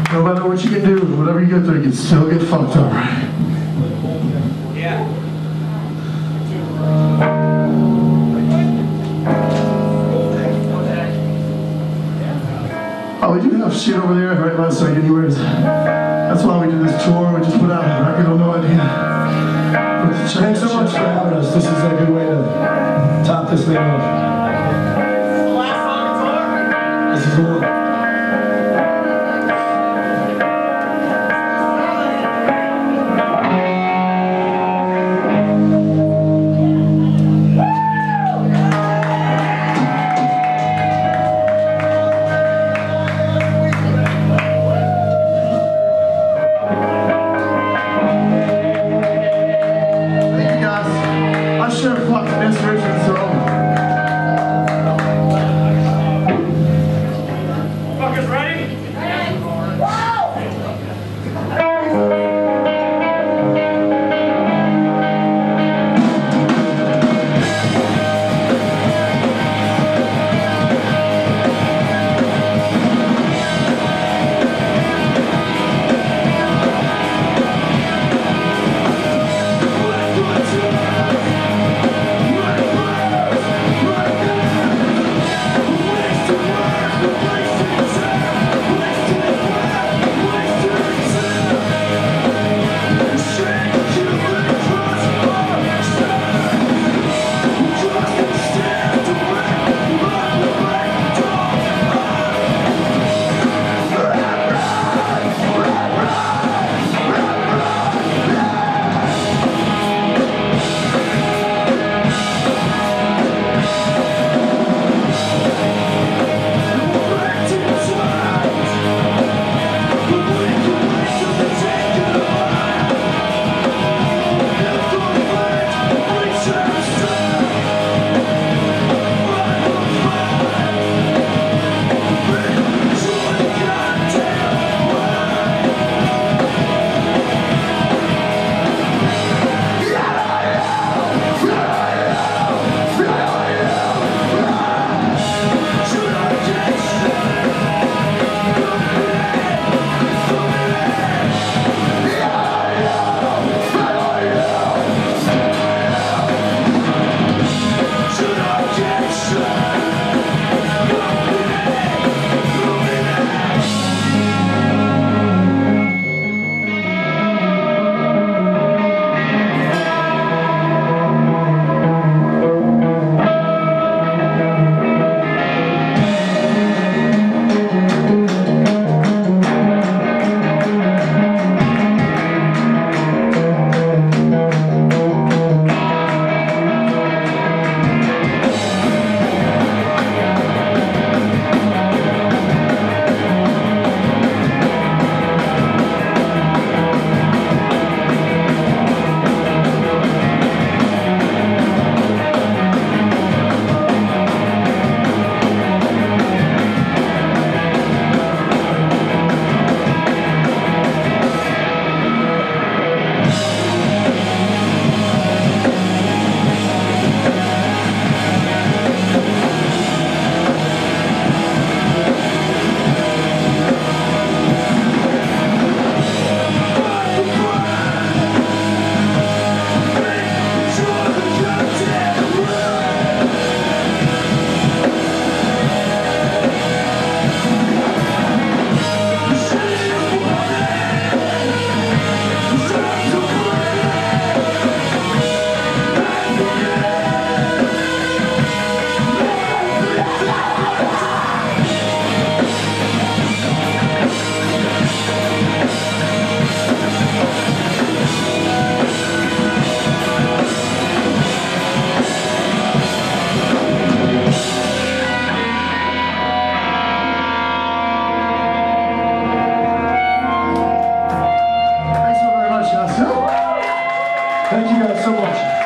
No matter what you can do, whatever you get through, you can still get fucked up, right? Yeah. Oh, we do have shit over there right last second anyways. That's why we do this tour. We just put out a record on No Idea. Thanks so much for having us. This is a good way to top this thing off. The last song it's on? This is the one. Sure, fucking this version, so. Fuckers ready? Thank you guys so much.